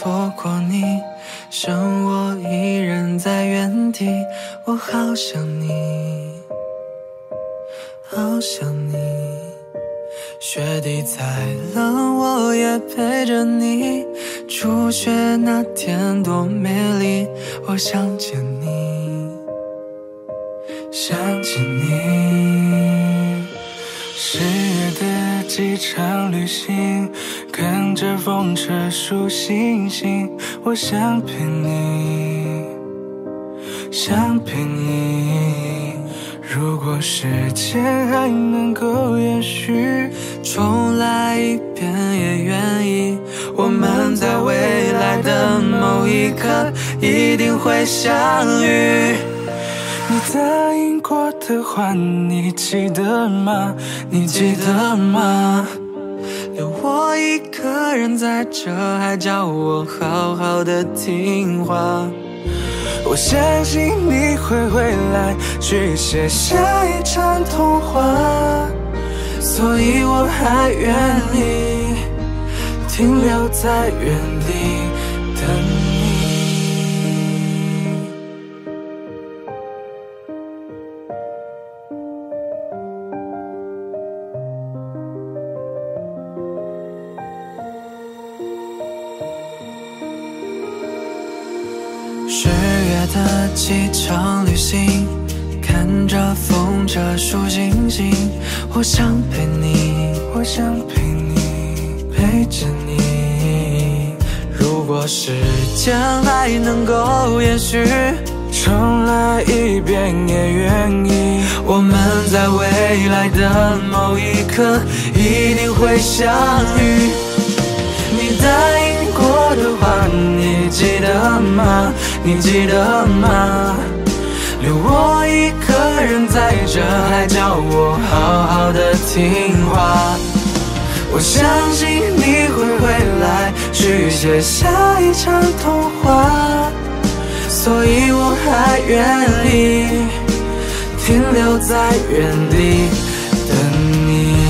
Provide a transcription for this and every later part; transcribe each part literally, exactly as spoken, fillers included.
错过你，剩我一人在原地。我好想你，好想你，雪地再冷我也陪着你。初雪那天多美丽，我想见你，想见你。十月的机场旅行，跟着风车数星星，我想陪你，想陪你。如果时间还能够延续，重来一遍也愿意。我们在未来的某一刻一定会相遇。你答应过的话，你记得吗？你记得吗？留我一个人在这，还叫我好好的听话。我相信你会回来，去写下一场童话，所以我还愿意停留在原地等你。十月的机场旅行，看着风车数星星，我想陪你，我想陪你，陪着你。如果时间还能够延续，重来一遍也愿意。我们在未来的某一刻一定会相遇。你答应过的话，你记得吗？你记得吗？留我一个人在这，还叫我好好的听话。我相信你会回来，去写下一场童话，所以我还愿意停留在原地等你。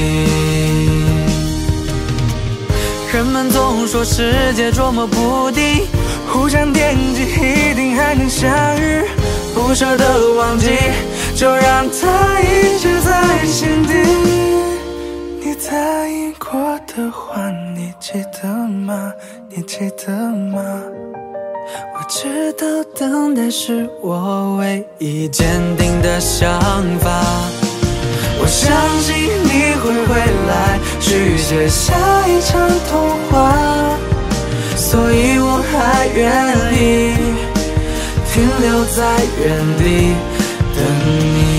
人们总说世界捉摸不定，互相惦记一定还能相遇，不舍得忘记，就让它一直在心底。你答应过的话，你记得吗？你记得吗？我知道等待是我唯一坚定的想法。我相信你会回来，去写下一场童话，所以我还愿意停留在原地等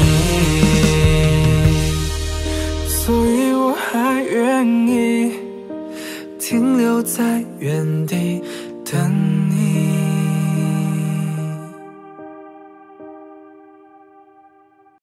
你，所以我还愿意停留在原地